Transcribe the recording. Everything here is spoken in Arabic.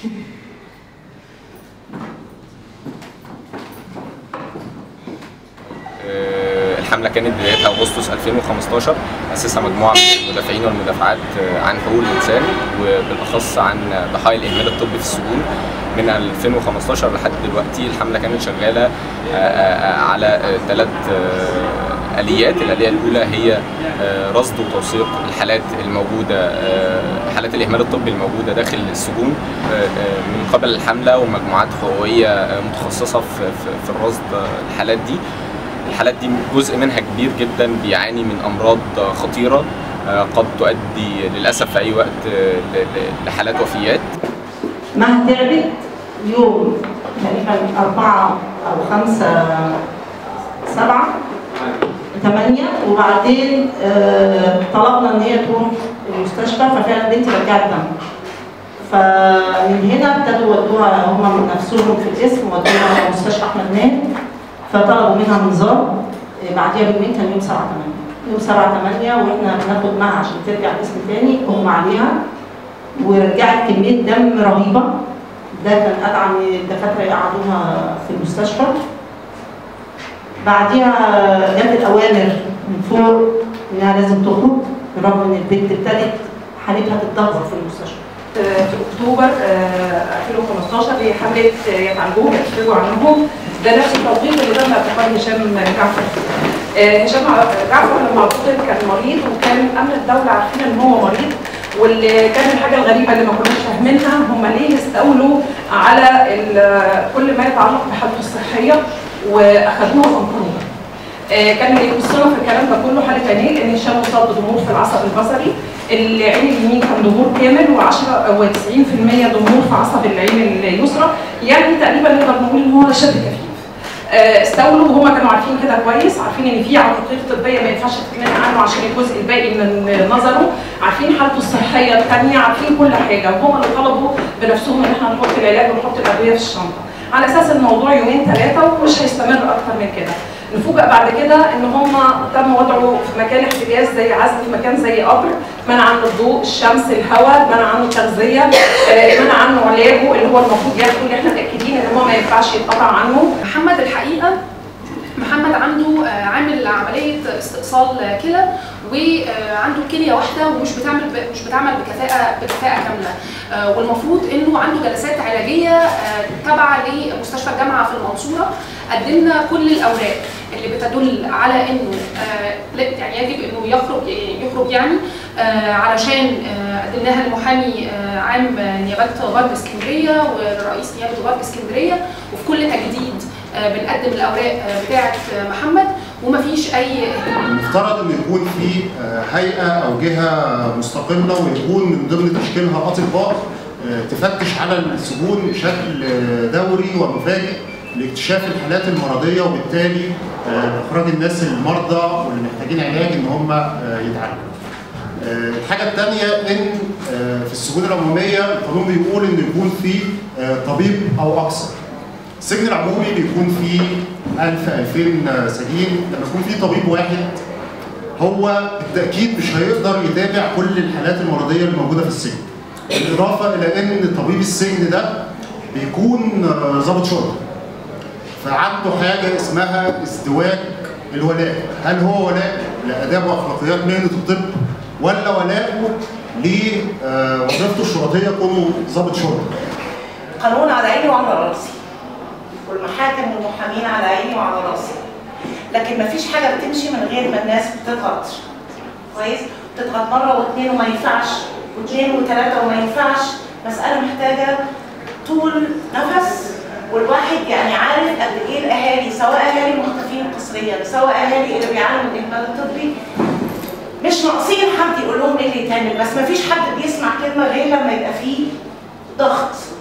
الحملة كانت بدايتها أغسطس 2015، أسسها مجموعة من المدافعين والمدافعات عن حقوق الإنسان وبالأخص عن ضحايا الإهمال الطبي في السجون. من 2015 لحد دلوقتي الحملة كانت شغالة على 3 آليات. الآلية الأولى هي رصد وتوثيق الحالات الموجودة، حالات الإهمال الطبي الموجودة داخل السجون من قبل الحملة ومجموعات حقوقية متخصصة في الرصد الحالات دي. الحالات دي جزء منها كبير جدا بيعاني من أمراض خطيرة قد تؤدي للأسف في أي وقت لحالات وفيات. مها تعبت يوم تقريبا 4 أو 5 7 8 وبعدين طلبنا ان هي تروح المستشفى، ففعلا بنتي رجعت دم. فمن هنا ابتدوا ودوها هم من نفسهم في القسم، ودوها مستشفى احمد ناهد، فطلبوا منها منظار. بعديها بيومين كان يوم 7/8، يوم 7/8 واحنا بناخد معها عشان ترجع القسم تاني، اغمى عليها ورجعت كميه دم رهيبه. ده كان ادعى ان الدكاتره يقعدوها في المستشفى. بعديها جت الاوامر من فوق انها لازم تخرج، برغم ان البنت ابتدت حالتها تتدهور في المستشفى. في اكتوبر 2015 هي حمله يتعالجوهم يخرجوا عنهم، ده نفس التوقيت اللي تم اعتقال هشام جعفر. هشام جعفر لما اعتقل كان مريض، وكان امن الدوله عارفين ان هو مريض. واللي كان الحاجه الغريبه اللي ما كناش فاهمينها، هم ليه استولوا على كل ما يتعلق بحالته الصحيه واخدوها وانقذوها. كان اللي يخصنا في الكلام ده كله حاله عينيه، لان هشام مصاب بضمور في العصب البصري، العين اليمين كان ضمور كامل و10 و 90% ضمور في عصب العين اليسرى، يعني تقريبا نقدر نقول ان هو شبه كفيف. استولوا وهم كانوا عارفين كده كويس، عارفين ان في عقاقير طبيه ما ينفعش تتكلم عنه عشان الجزء الباقي من نظره، عارفين حالته الصحيه الثانيه، عارفين كل حاجه، وهم اللي طلبوا بنفسهم ان احنا نحط العلاج ونحط الادويه في الشنطه، على اساس الموضوع يومين 3 ومش هيستمر اكتر من كده. نفوجئ بعد كده ان هم تم وضعه في مكان احتجاز زي عزل، في مكان زي قبر، منع عنه الضوء، الشمس، الهواء، منع عنه التغذيه، منع عنه علاجه اللي هو المفروض ياخده، اللي احنا متاكدين ان هو ما ينفعش يتقطع عنه. محمد الحقيقه عنده عامل عمليه استئصال كلى، وعنده كليه واحده ومش بتعمل بكفاءه كامله، والمفروض انه عنده جلسات علاجيه تابعه لمستشفى الجامعه في المنصوره. قدمنا كل الاوراق اللي بتدل على انه يعني يجب انه يخرج يعني علشان قدمناها لمحامي عام نيابه غرب اسكندريه ورئيس نيابه غرب اسكندريه، وفي كل تجديد بنقدم الاوراق بتاعه محمد ومفيش اي. المفترض ان يكون في هيئه او جهه مستقله ويكون من ضمن تشكيلها اطباء تفتش على السجون بشكل دوري ومفاجئ لاكتشاف الحالات المرضيه، وبالتالي اخراج الناس المرضى واللي محتاجين علاج ان هم يتعالجوا. الحاجه الثانيه ان في السجون العموميه القانون بيقول ان يكون في طبيب او اكثر. السجن العمومي بيكون فيه 1000-2000 سجين، لما يكون فيه طبيب واحد هو بالتاكيد مش هيقدر يتابع كل الحالات المرضيه اللي موجوده في السجن. بالاضافه الى ان طبيب السجن ده بيكون ضابط شرطه، فعنده حاجه اسمها ازدواج الولاء. هل هو ولاء لاداب واخلاقيات مهنه الطب، ولا ولاءه لوظيفته الشرطيه كونه ضابط شرطه؟ قانون على عيني وعلى راسي، والمحاكم والمحامين على عيني وعلى راسي، لكن مفيش حاجه بتمشي من غير ما الناس بتضغط. كويس؟ بتضغط مره واثنين وما ينفعش، واثنين وثلاثه وما ينفعش. مساله محتاجه طول نفس، والواحد يعني عارف قد ايه الاهالي، سواء اهالي المختفين قسريا، سواء اهالي اللي بيعانوا من الاهمال الطبي، مش ناقصين حد يقول لهم ايه اللي يتعمل، بس مفيش حد بيسمع كلمه غير لما يبقى فيه ضغط.